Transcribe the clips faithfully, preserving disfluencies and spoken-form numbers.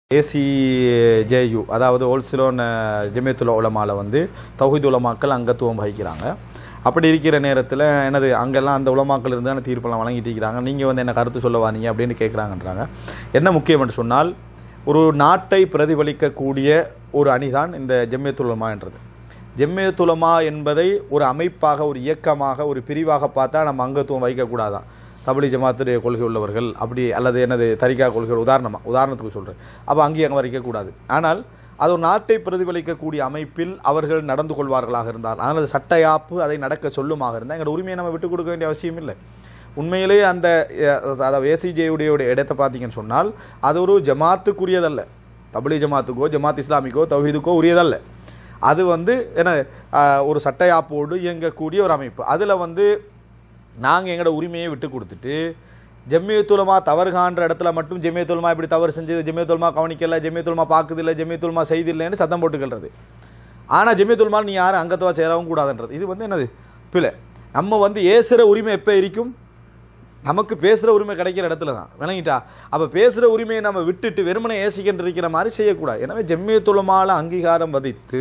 ACJU அதாவது ஓல்சிலோன் ஜமியத்துல் உலமால வந்து தௌஹீத் உலமாக்கள் அங்கத்துவம் வகிக்கிறாங்க. அப்படி இருக்கிற நேரத்தில் என்னது அங்கெல்லாம் அந்த உலமாக்கள் இருந்து தானே தீர்ப்பெல்லாம் வழங்கிட்டு இருக்கிறாங்க. நீங்கள் வந்து என்ன கருத்து சொல்ல வானீங்க அப்படின்னு கேட்குறாங்கன்றாங்க. என்ன முக்கியம் என்று சொன்னால், ஒரு நாட்டை பிரதிபலிக்கக்கூடிய ஒரு அணிதான் இந்த ஜமியத்துல் உலமா என்றது. ஜமியத்துல் உலமா என்பதை ஒரு அமைப்பாக, ஒரு இயக்கமாக, ஒரு பிரிவாக பார்த்தா நம்ம அங்கத்துவம் வகிக்கக்கூடாதான். தபிலீக் ஜமாத்துடைய கொள்கை உள்ளவர்கள் அப்படி அல்லது என்னது தரிகா கொள்கைகள் உதாரணமாக உதாரணத்துக்கு சொல்கிறேன். அப்போ அங்கேயும் அங்கே வரைக்கக்கூடாது. ஆனால் அது ஒரு நாட்டை பிரதிபலிக்கக்கூடிய அமைப்பில் அவர்கள் நடந்து கொள்வார்களாக இருந்தால், ஆனால் அது சட்டையாப்பு அதை நடக்க சொல்லுமாக இருந்தால் எங்களோட உரிமையை நம்ம விட்டுக் கொடுக்க வேண்டிய அவசியம் இல்லை. உண்மையிலே அந்த அதாவது ஏசிஜேயுடைய இடத்தை பார்த்தீங்கன்னு சொன்னால் அது ஒரு ஜமாத்துக்குரியதல்ல. தபிலீக் ஜமாத்துக்கோ ஜமாத் இஸ்லாமிக்கோ தௌஹீதுக்கோ உரியதல்ல. அது வந்து என்ன ஒரு சட்டையாப்போடு இயங்கக்கூடிய ஒரு அமைப்பு. அதில் வந்து நாங்கள் எங்களோட உரிமையை விட்டு கொடுத்துட்டு ஜமியத்துல் உலமா தவறு காண்ற இடத்துல மட்டும் ஜமியத்துல் உலமா இப்படி தவறு செஞ்சது, ஜமியத்துல் உலமா கவனிக்கல, ஜமியத்துல் உலமா பார்க்குதில்லை, ஜமியத்துல் உலமா செய்தில்லைன்னு சத்தம் போட்டுக்கிறது. ஆனால் ஜமியத்துல் உலமா நீ யாரும் அங்கத்துவா சேரவும் கூடாதுன்றது இது வந்து என்னது பிள்ளை. நம்ம வந்து ஏசுகிற உரிமை எப்போ இருக்கும்? நமக்கு பேசுகிற உரிமை கிடைக்கிற இடத்துல தான், விளங்கிட்டா? அப்போ பேசுகிற உரிமையை நம்ம விட்டுட்டு வெறுமனை ஏசிக்கின்ற இருக்கிற மாதிரி செய்யக்கூடாது. எனவே ஜமியத்துல் உலமால அங்கீகாரம் வதித்து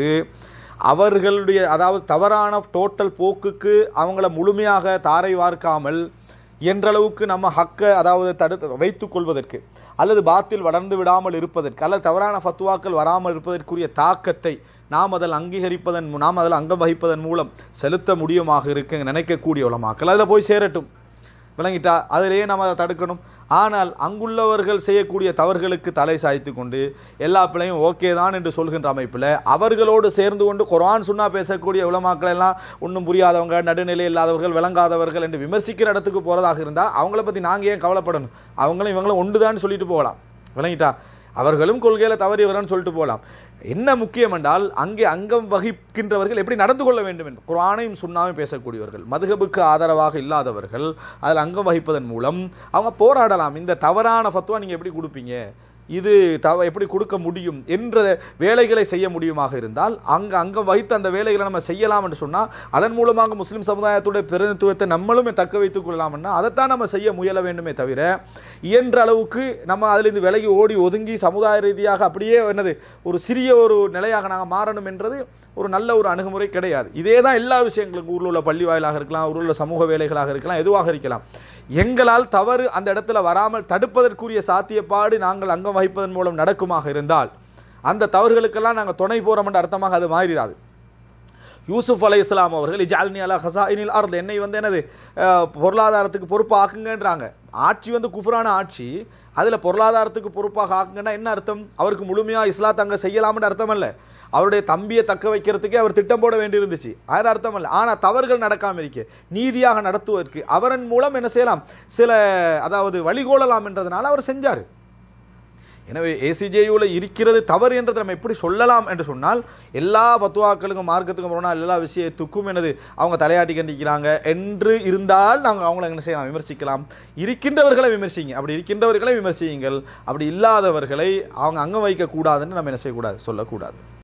அவர்களுடைய அதாவது தவறான டோட்டல் போக்குக்கு அவங்கள முழுமையாக தாரை வார்க்காமல் என்றளவுக்கு நம்ம ஹக்க அதாவது தடுத்து வைத்துக் கொள்வதற்கு அல்லது பாத்தில் வளர்ந்து விடாமல் இருப்பதற்கு அல்லது தவறான ஃபத்வாக்கள் வராமல் இருப்பதற்குரிய தாக்கத்தை நாம் அதில் அங்கீகரிப்பதன் நாம் அதில் அங்கம் வகிப்பதன் மூலம் செலுத்த முடியுமாக இருக்க நினைக்கக்கூடிய உலமாக்கள் அதில் போய் சேரட்டும், விளங்கிட்டா? அதிலேயே நம்ம அதை தடுக்கணும். ஆனால் அங்குள்ளவர்கள் செய்யக்கூடிய தவறுகளுக்கு தலை சாய்த்து கொண்டு எல்லா பிள்ளையும் ஓகே தான் என்று சொல்கின்ற அமைப்பில் அவர்களோடு சேர்ந்து கொண்டு குர்ஆன் சுன்னா பேசக்கூடிய உலமாக்கள் எல்லாம் ஒன்றும் புரியாதவங்க, நடுநிலை இல்லாதவர்கள், விளங்காதவர்கள் என்று விமர்சிக்கிற இடத்துக்கு போகிறதாக இருந்தால் அவங்கள பற்றி நாங்கள் ஏன் கவலைப்படணும்? அவங்களும் இவங்களும் ஒன்று தான் சொல்லிட்டு போகலாம், விளங்கிட்டா? அவர்களும் கொள்கையில் தவறியவர்னு சொல்லிட்டு போகலாம். என்ன முக்கியம் என்றால் அங்கே அங்கம் வகிக்கின்றவர்கள் எப்படி நடந்து கொள்ள வேண்டும் என்று குர்ஆனையும் சுன்னாவையும் பேசக்கூடியவர்கள், மதுஹபுக்கு ஆதரவாக இல்லாதவர்கள் அதில் அங்கம் வகிப்பதன் மூலம் அவங்க போராடலாம். இந்த தவறான ஃபத்வா நீங்கள் எப்படி கொடுப்பீங்க, இது தவ எப்படி கொடுக்க முடியும் என்ற வேலைகளை செய்ய முடியுமாக இருந்தால் அங்கே அங்கம் வகித்து அந்த வேலைகளை நம்ம செய்யலாம் என்று சொன்னால் அதன் மூலமாக முஸ்லீம் சமுதாயத்துடைய பிரதிநிதித்துவத்தை நம்மளும் தக்க வைத்துக் கொள்ளலாம்னா அதைத்தான் நம்ம செய்ய முயல வேண்டுமே தவிர இயன்ற அளவுக்கு நம்ம அதிலிருந்து விலகி ஓடி ஒதுங்கி சமுதாய ரீதியாக அப்படியே என்னது ஒரு சிறிய ஒரு நிலையாக நாங்கள் மாறணும் என்றது ஒரு நல்ல ஒரு அணுகுமுறை கிடையாது. இதே தான் எல்லா விஷயங்களுக்கும் ஊரில் உள்ள பள்ளி வாயிலாக இருக்கலாம், ஊரில் உள்ள சமூக வேலைகளாக இருக்கலாம், எதுவாக இருக்கலாம். எங்களால் தவறு அந்த இடத்துல வராமல் தடுப்பதற்குரிய சாத்தியப்பாடு நாங்கள் அங்கம் வகிப்பதன் மூலம் நடக்குமாக இருந்தால் அந்த தவறுகளுக்கெல்லாம் நாங்கள் துணை போகிறோம் என்ற அர்த்தமாக அது மாறிடாது. யூசுப் அலைஹிஸ்ஸலாம் அவர்கள் இஜ்அல்னி அலா ஹஸாயினில் அர்த், என்னை வந்து என்னது பொருளாதாரத்துக்கு பொறுப்பாக ஆக்குங்கன்றாங்க. ஆட்சி வந்து குஃப்ரான ஆட்சி, அதில் பொருளாதாரத்துக்கு பொறுப்பாக ஆக்குங்கன்னா என்ன அர்த்தம்? அவருக்கு முழுமையாக இஸ்லாத்தை அங்கே செய்யலாம்னு அர்த்தம் அல்ல. அவருடைய தம்பியை தக்க வைக்கிறதுக்கே அவர் திட்டம் போட வேண்டியிருந்துச்சு, அது அர்த்தம் அல்ல. ஆனால் தவறுகள் நடக்காமல் இருக்க நீதியாக நடத்துவதற்கு அவரின் மூலம் என்ன செய்யலாம், சில அதாவது வழிகோலலாம் என்றதுனால அவர் செஞ்சார். எனவே ஏசிஜேயுல இருக்கிறது தவறு என்றதை நம்ம எப்படி சொல்லலாம் என்று சொன்னால், எல்லா பத்துவாக்களுக்கும் மார்க்கத்துக்கும் போனால் எல்லா விஷயத்துக்கும் எனது அவங்க தலையாட்டி கண்டிக்கிறாங்க என்று இருந்தால் நாங்கள் அவங்கள என்ன செய்யலாம், விமர்சிக்கலாம். இருக்கின்றவர்களை விமர்சிங்க, அப்படி இருக்கின்றவர்களை விமர்சியுங்கள். அப்படி இல்லாதவர்களை அவங்க அங்கம் வைக்கக்கூடாதுன்னு நம்ம என்ன செய்யக்கூடாது, சொல்லக்கூடாது.